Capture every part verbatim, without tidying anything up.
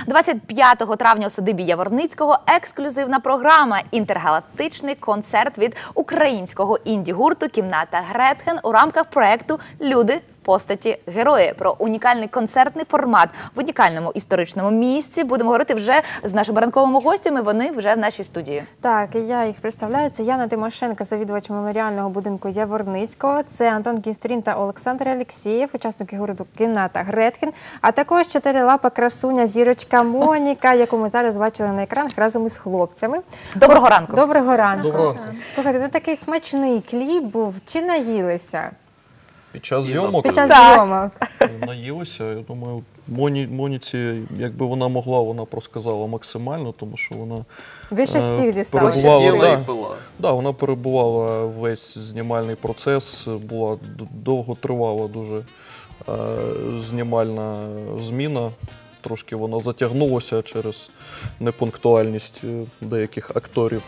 двадцять п'ятого травня у садибі Яворницького ексклюзивна програма «Інтергалактичний концерт» від українського інді-гурту «Кімната Гретхен» у рамках проєкту «Люди, постаті, герої». Про унікальний концертний формат в унікальному історичному місці будемо говорити вже з нашими ранковими гостями, вони вже в нашій студії. Так, і я їх представляю. Це Яна Тимошенко, завідувач меморіального будинку Яворницького, це Антон Кінстрін та Олександр Алєксєєв, учасники гурту «Кімната Гретхен», а також чотирилапа красуня зірочка Моніка, яку ми зараз бачили на екранах разом із хлопцями. Доброго ранку. Доброго ранку. Доброго ранку. Слухайте, це такий смачний кліп був. Чи наїлися? Під час зйомок Під час Так. зйомок. наїлися. Я думаю, Моні, Моніці, якби вона могла, вона просказала максимально, тому що вона Більше е, всіх дісталося. перебувала, Сиділа і да, пила. да, вона перебувала весь знімальний процес, була д- довготривала дуже е, знімальна зміна. Трошки вона затягнулася через непунктуальність е, деяких акторів.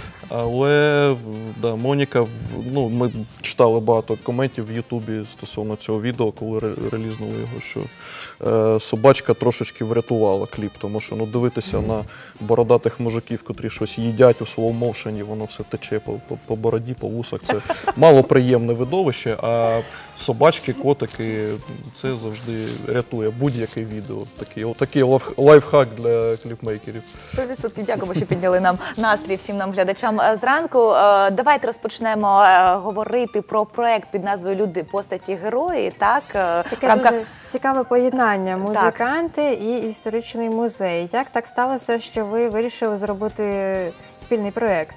Але да, Моніка, ну, ми читали багато коментів в Ютубі стосовно цього відео, коли ре- релізнули його, що е, собачка трошечки врятувала кліп, тому що ну, дивитися mm-hmm. на бородатих мужиків, котрі щось їдять у слоу-моушені, воно все тече по, по, по бороді, по вусах. Це малоприємне видовище, а собачки, котики, це завжди рятує будь-яке відео. Такий, такий лайф, лайфхак для кліпмейкерів. сто відсотків дякуємо, що підняли нам настрій всім нам глядачам зранку. Давайте розпочнемо говорити про проект під назвою «Люди, постаті, герої». Так, Таке в рамках... дуже цікаве поєднання. Музиканти і історичний музей. Як так сталося, що ви вирішили зробити спільний проєкт?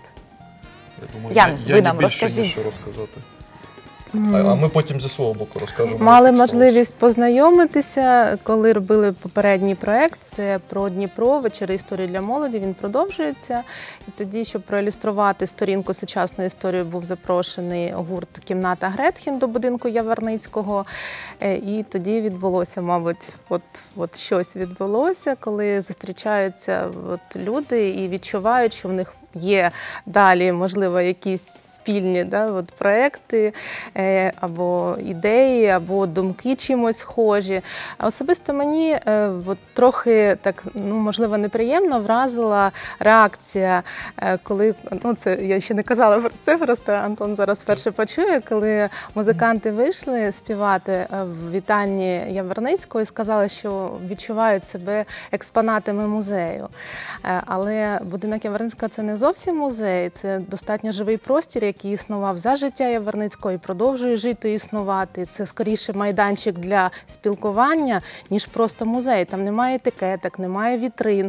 Я думаю, Ян, я, ви я нам не більше, розкажіть. що розказати. А, а ми потім зі свого боку розкажемо. Мали як це можливість познайомитися, коли робили попередній проєкт, це про Дніпро, вечори історії для молоді, він продовжується. І тоді, щоб проілюструвати сторінку сучасної історії, був запрошений гурт «Кімната Гретхен» до будинку Яворницького. І тоді відбулося, мабуть, от, от щось відбулося, коли зустрічаються от люди і відчувають, що в них є далі, можливо, якісь спільні да, от проекти, е, або ідеї, або думки чимось схожі. А особисто мені е, от, трохи, так, ну, можливо, неприємно вразила реакція, е, коли, ну, це я ще не казала про це, просто Антон зараз вперше почує, коли музиканти вийшли співати в вітальні Яворницького і сказали, що відчувають себе експонатами музею. Е, але будинок Яворницького – це не зовсім музей, це достатньо живий простір, який існував за життя Яворницького і продовжує жити і існувати. Це скоріше майданчик для спілкування, ніж просто музей. Там немає етикеток, немає вітрин.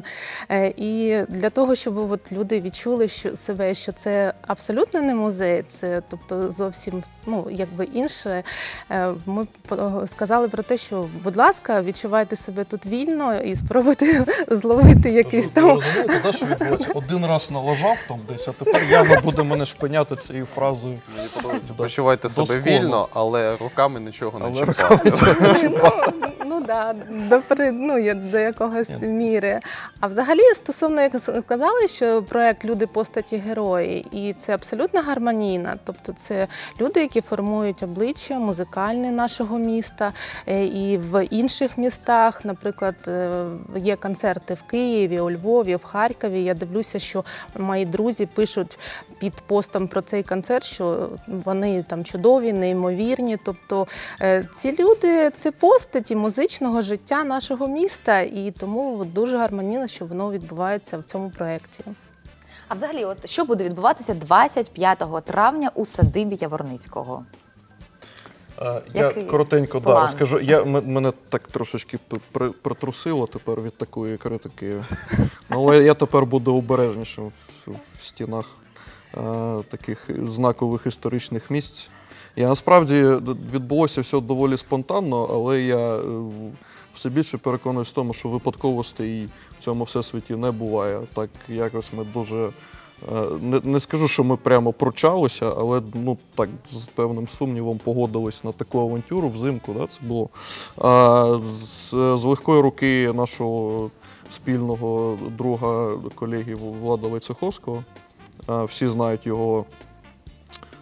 І для того, щоб от люди відчули що, себе, що це абсолютно не музей, це тобто зовсім ну, якби інше, ми сказали про те, що, будь ласка, відчувайте себе тут вільно і спробуйте зловити якийсь там... Ви розумієте, да, що відбувається? Один раз налажав там десь, а тепер Яна буде мене шпиняти цією фразою. Мені подобається. Почувайте себе Доскону. вільно, але руками нічого не Але чіпати. Ну, ну да, до, при- ну, є до якогось міри. А взагалі, стосовно, як сказали, що проект «Люди, постаті, герої», і це абсолютно гармонійно. Тобто це люди, які формують обличчя музикальне нашого міста е, і в інших містах. Наприклад, е, є концерти в Києві, у Львові, в Харкові. Я дивлюся, що мої друзі пишуть під постом про цей концерт, що вони там чудові, неймовірні. Тобто е, ці люди – це постаті музичного життя нашого міста, і тому дуже гармонійно, що воно відбувається в цьому проєкті. А взагалі, от що буде відбуватися двадцять п'ятого травня у садибі Яворницького? А, я Який коротенько да, план? розкажу. Я, м- мене так трошечки п- при- притрусило тепер від такої критики. Ну, але я тепер буду обережнішим в, в стінах е, таких знакових історичних місць. Я насправді відбулося все доволі спонтанно, але я е, все більше переконуюсь в тому, що випадковостей в цьому всесвіті не буває. Так якось ми дуже... Не, не скажу, що ми прямо пручалися, але ну, так, з певним сумнівом погодились на таку авантюру взимку. Да, це було. А, з, з легкої руки нашого спільного друга, колеги Влада Войцеховського. А, всі знають його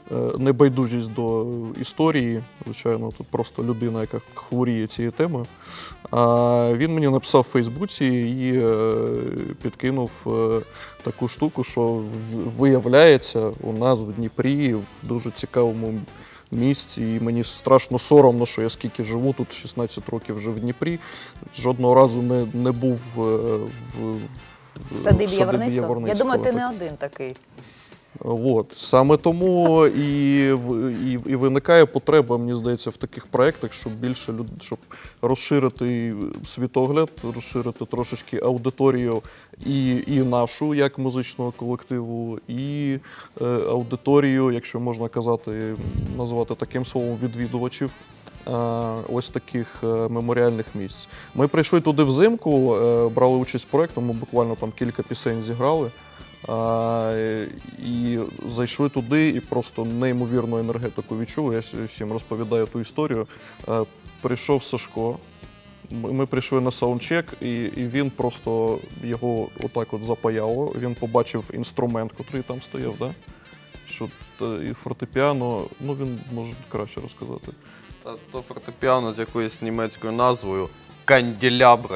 е, небайдужість до історії. Звичайно, тут просто людина, яка хворіє цією темою. А він мені написав в Фейсбуці і е, підкинув е, таку штуку, що в- виявляється, у нас в Дніпрі в дуже цікавому місці, і мені страшно соромно, що я скільки живу тут, шістнадцять років вже в Дніпрі, жодного разу не, не був е, в, В садибі Яворницького? Я думаю, ти так. не один такий. От. Саме тому і, в- і, і виникає потреба, мені здається, в таких проєктах, щоб більше люд, щоб розширити світогляд, розширити трошечки аудиторію і, і нашу, як музичного колективу, і е, аудиторію, якщо можна казати, назвати таким словом, відвідувачів. е, Ось таких е, меморіальних місць. Ми прийшли туди взимку, е, брали участь в проєкті, ми буквально там кілька пісень зіграли. А, і зайшли туди і просто неймовірну енергетику відчули. Я вс- всім розповідаю ту історію. А, прийшов Сашко, ми ми прийшли на саундчек, і, і він просто його отак от запаяло. Він побачив інструмент, який там стояв, да? Що та- і фортепіано, ну він може краще розказати. Та то фортепіано з якоюсь німецькою назвою «Канделябри».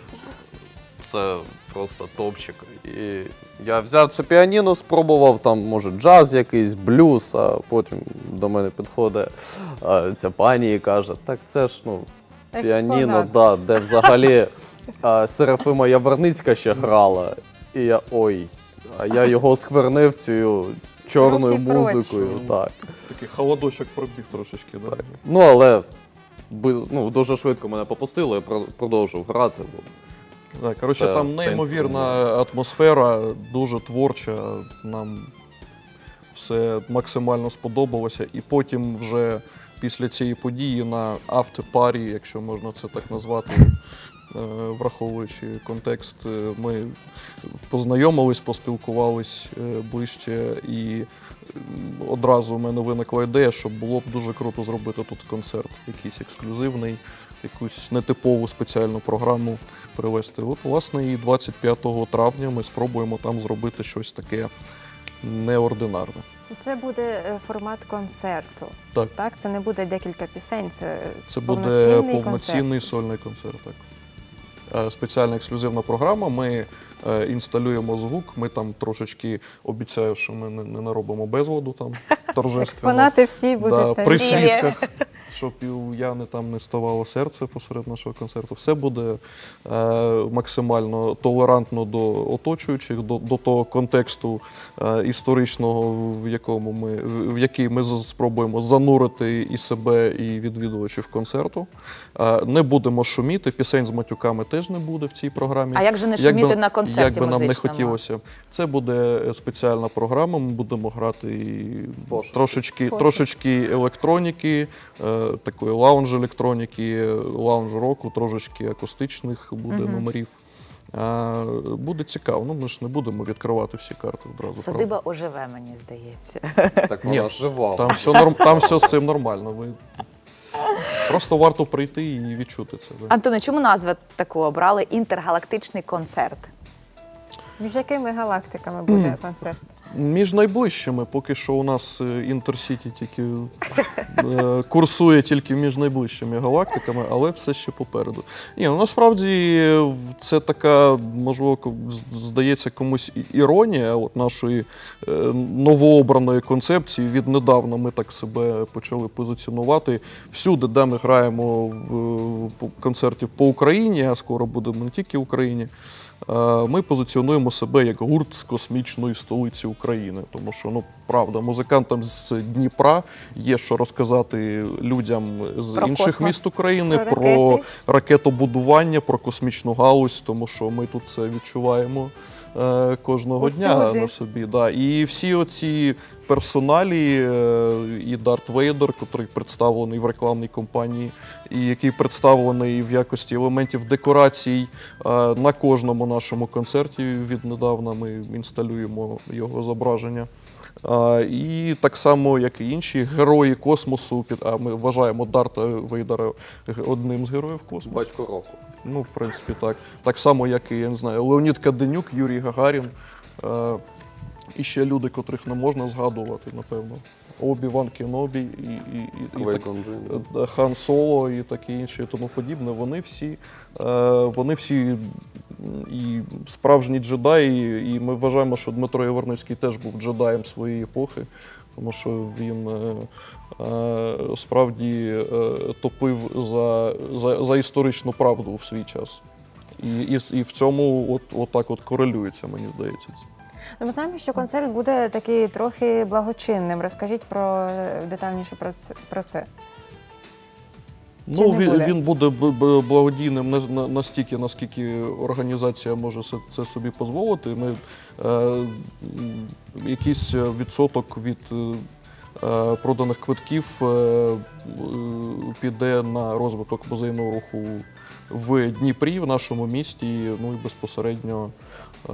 Це просто топчик. І я взяв це піаніно, спробував там, може, джаз якийсь, блюз, а потім до мене підходить а, ця пані і каже, так це ж, ну, піаніно, Експонат. да, де взагалі а, Серафима Яворницька ще грала. І я, ой, а я його сквернив цією чорною Руки прочь. музикою. Так. Такий холодочок пробіг трошечки. Да? Ну, але би- ну, дуже швидко мене попустило, я про- продовжив грати. Бо Так, коротше, Це- там це неймовірна атмосфера, дуже творча. Нам все максимально сподобалося. І потім вже після цієї події на автопарі, якщо можна це так назвати, е, враховуючи контекст, е, ми познайомились, поспілкувались е, ближче, і м, одразу в мене виникла ідея, що було б дуже круто зробити тут концерт, якийсь ексклюзивний, якусь нетипову спеціальну програму привезти. От, власне, і двадцять п'ятого травня ми спробуємо там зробити щось таке неординарне. Це буде е, формат концерту. Так. Так, це не буде декілька пісень, це, Це буде повноцінний повноцінний концерт. сольний концерт. Так. Е, Спеціальна ексклюзивна програма. Ми е, інсталюємо звук. Ми там трошечки обіцяю, що ми не, не наробимо безладу там торжественно. Експонати всі будуть Да, на при сцені. свідках, щоб і у Яни там не ставало серце посеред нашого концерту. Все буде е, максимально толерантно до оточуючих, до, до того контексту е, історичного, в якому ми в який ми з- спробуємо занурити і себе, і відвідувачів концерту. Е, не будемо шуміти, пісень з матюками теж не буде в цій програмі. А як же не Як би- шуміти на концерті Як би нам не музичному? хотілося. Це буде е, спеціальна програма, ми будемо грати і Пошуки. трошечки, Пошуки. трошечки електроніки, е, такої лаунж-електроніки, лаунж-року, трошечки акустичних буде номерів. Е, буде цікаво. Ну, ми ж не будемо відкривати всі карти одразу. правда? Садиба оживе, мені здається. так Ні, вона жива. Там все, норм, там все з цим нормально. Ви... Просто варто прийти і відчути це. Да. Антоне, чому назву таку обрали інтергалактичний концерт? Між якими галактиками буде концерт? Між найближчими, поки що у нас е, Інтерсіті тільки е, курсує тільки між найближчими галактиками, але все ще попереду. Ні, ну насправді е, це така, можливо, ко- з- здається комусь і- іронія от нашої е, новообраної концепції. Віднедавна ми так себе почали позиціонувати. Всюди, де ми граємо в по- концертів по Україні, а скоро будемо не тільки в Україні. Е, Ми позиціонуємо себе як гурт з космічної столиці України, тому що, ну, правда, музикантам з Дніпра є що розказати людям з Про інших космос. міст України, Про про, ракети. ракетобудування, про космічну галузь, тому що ми тут це відчуваємо е, кожного дня Усюди. на собі. Да. І всі оці персоналі, е, і Дарт Вейдер, який представлений в рекламній кампанії, і який представлений в якості елементів декорацій е, на кожному нашому концерті. Віднедавна ми інсталюємо його зображення. А, і так само, як і інші герої космосу, під- а ми вважаємо Дарта Вейдера г- одним з героїв космосу. Батько року. Ну, в принципі, так. Так само, як і, я не знаю, Леонід Каденюк, Юрій Гагарін. Е, І ще люди, котрих не можна згадувати, напевно. Обі-Ван Кенобі, і, і, і, і Квей-Гон Джинн. так, Хан Соло і таке інше, і тому подібне. Вони всі, е, вони всі і справжні джедаї, і ми вважаємо, що Дмитро Яворницький теж був джедаєм своєї епохи, тому що він е, е, справді е, топив за, за, за історичну правду в свій час. І, і, і в цьому от, от так от корелюється, мені здається. Ну, ми знаємо, що концерт буде такий трохи благочинним. Розкажіть про детальніше про це. Про це. Чи Ну, не він буде? він буде б- б- благодійним на- на- настільки, наскільки організація може се- це собі дозволити. Ми, е, м, якийсь відсоток від е, проданих квитків е, е, піде на розвиток музейного руху в Дніпрі, в нашому місті, ну і безпосередньо е,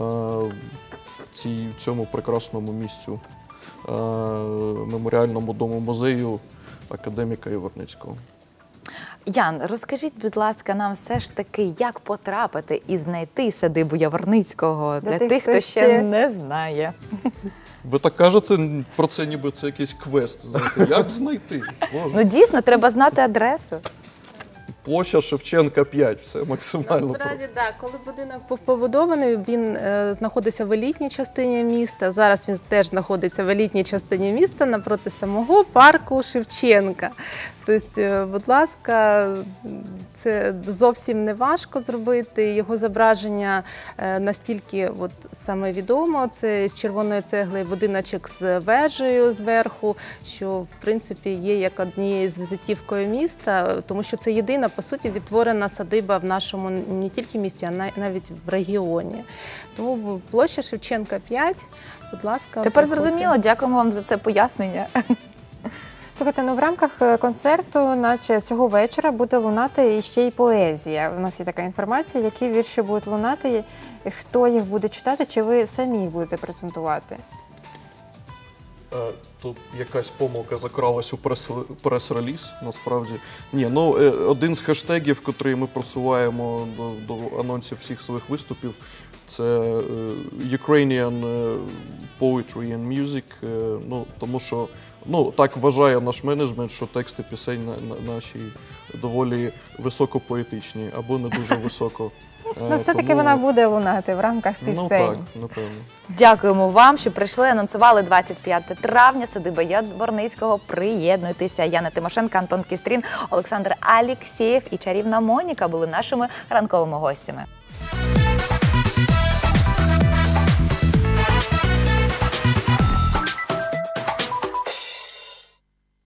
цій, цьому прекрасному місцю, е, меморіальному дому музею академіка Яворницького. Ян, розкажіть, будь ласка, нам все ж таки, як потрапити і знайти садибу Яворницького для, Для тих, хто ще ще не знає. Ви так кажете про це, ніби це якийсь квест. Знаєте, як знайти? Боже. Ну дійсно, треба знати адресу. Площа Шевченка п'ять, все максимально Насправді, просто. так, коли будинок був побудований, він е, знаходився в елітній частині міста. Зараз він теж знаходиться в елітній частині міста напроти самого парку Шевченка. Тобто, е, будь ласка, це зовсім не важко зробити. Його зображення е, настільки от, саме відомо. Це з червоної цегли будиночок з вежею зверху, що в принципі є як однією з візитівкою міста, тому що це єдина, по суті, відтворена садиба в нашому не тільки місті, а навіть в регіоні. Тому площа Шевченка п'ять, будь ласка. Тепер приходьте. зрозуміло, дякуємо вам за це пояснення. Слухайте, ну в рамках концерту, наче цього вечора, буде лунати ще й поезія. У нас є така інформація, які вірші будуть лунати, хто їх буде читати, чи ви самі їх будете презентувати? Е, Тут якась помилка закралась у прес- прес-реліз, насправді. Ні, ну е, один з хештегів, котрий ми просуваємо до, до анонсів всіх своїх виступів, це е, Ukrainian е, Poetry and Music, е, ну, тому що ну, так вважає наш менеджмент, що тексти пісень на, на, наші доволі високопоетичні або не дуже високо. Е, Ну, все-таки тому- вона буде лунати в рамках Ну пісень. так, напевно. Дякуємо вам, що прийшли. Анонсували двадцять п'яте травня. Садиба Яворницького. Приєднуйтеся. Яна Тимошенко, Антон Кістрін, Олександр Алєксєєв і чарівна Моніка були нашими ранковими гостями.